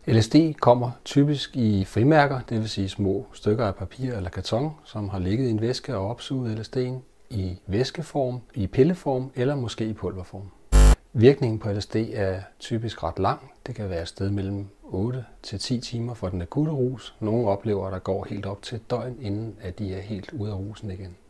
LSD kommer typisk i frimærker, det vil sige små stykker af papir eller karton, som har ligget i en væske og opsuget LSD'en i væskeform, i pilleform eller måske i pulverform. Virkningen på LSD er typisk ret lang. Det kan være et sted mellem 8 til 10 timer for den akutte rus. Nogle oplever, at der går helt op til et døgn, inden at de er helt ude af rusen igen.